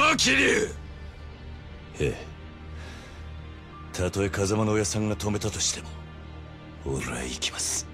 桐生。 ええ、たとえ風間の親さんが止めたとしても俺は行きます。